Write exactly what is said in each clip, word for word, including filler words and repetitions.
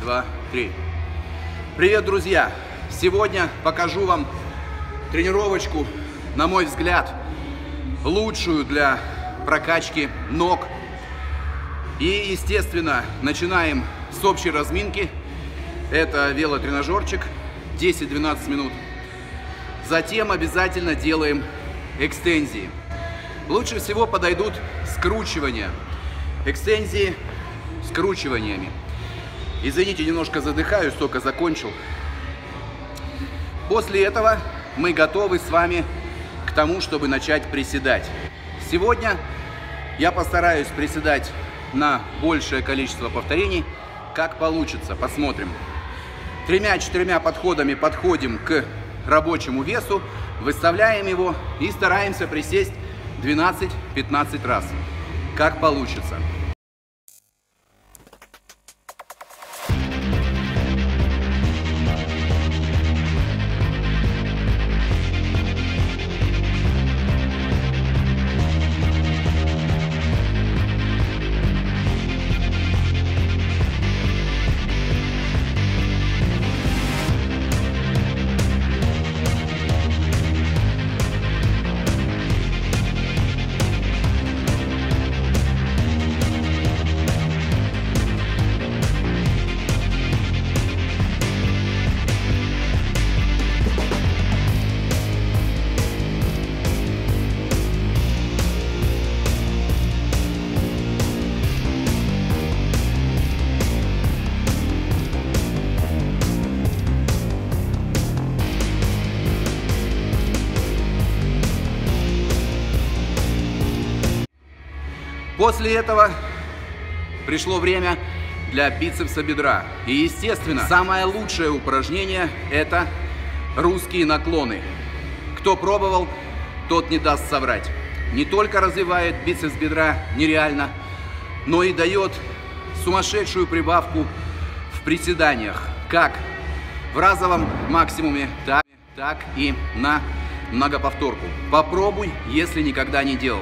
два, три. Привет, друзья! Сегодня покажу вам тренировочку, на мой взгляд, лучшую для прокачки ног. И, естественно, начинаем с общей разминки. Это велотренажерчик, десять-двенадцать минут. Затем обязательно делаем экстензии. Лучше всего подойдут скручивания. Экстензии скручиваниями. Извините, немножко задыхаюсь, только закончил. После этого мы готовы с вами к тому, чтобы начать приседать. Сегодня я постараюсь приседать на большее количество повторений, как получится, посмотрим. Тремя-четырьмя подходами подходим к рабочему весу, выставляем его и стараемся присесть двенадцать-пятнадцать раз, как получится. После этого пришло время для бицепса бедра. И, естественно, самое лучшее упражнение – это русские наклоны. Кто пробовал, тот не даст соврать. Не только развивает бицепс бедра нереально, но и дает сумасшедшую прибавку в приседаниях. Как в разовом максимуме, так, так и на многоповторку. Попробуй, если никогда не делал.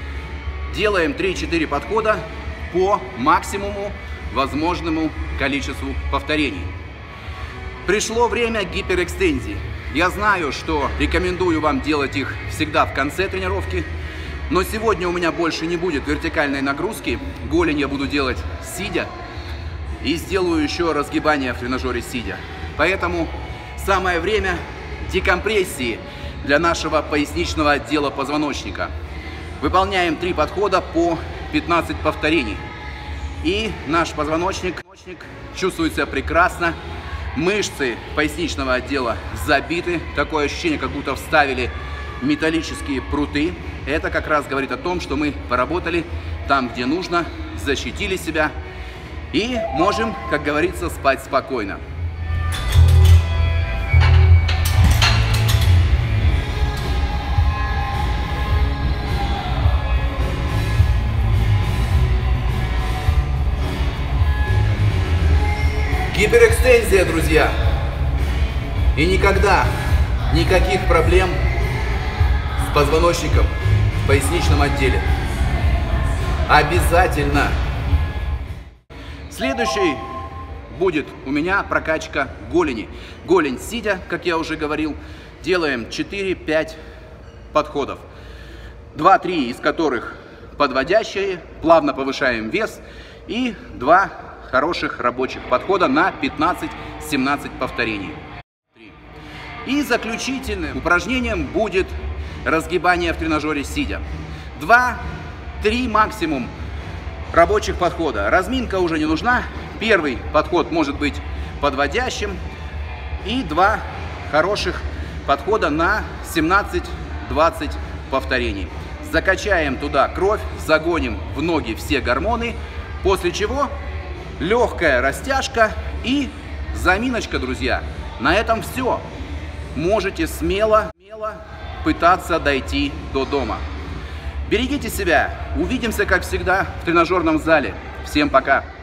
Делаем три-четыре подхода по максимуму возможному количеству повторений. Пришло время гиперэкстензий. Я знаю, что рекомендую вам делать их всегда в конце тренировки, но сегодня у меня больше не будет вертикальной нагрузки. Голень я буду делать сидя и сделаю еще разгибание в тренажере сидя. Поэтому самое время декомпрессии для нашего поясничного отдела позвоночника. Выполняем три подхода по пятнадцать повторений. И наш позвоночник чувствует себя прекрасно. Мышцы поясничного отдела забиты. Такое ощущение, как будто вставили металлические пруты. Это как раз говорит о том, что мы поработали там, где нужно, защитили себя. И можем, как говорится, спать спокойно. Гиперэкстензия, друзья. И никогда никаких проблем с позвоночником в поясничном отделе. Обязательно. Следующий будет у меня прокачка голени. Голень сидя, как я уже говорил, делаем четыре-пять подходов. два-три из которых подводящие, плавно повышаем вес, и два хороших рабочих подхода на пятнадцать-семнадцать повторений. И заключительным упражнением будет разгибание в тренажере сидя. два-три максимум рабочих подхода. Разминка уже не нужна. Первый подход может быть подводящим. И два хороших подхода на семнадцать-двадцать повторений. Закачаем туда кровь, загоним в ноги все гормоны, после чего легкая растяжка и заминочка, друзья. На этом все. Можете смело, смело пытаться дойти до дома. Берегите себя. Увидимся, как всегда, в тренажерном зале. Всем пока.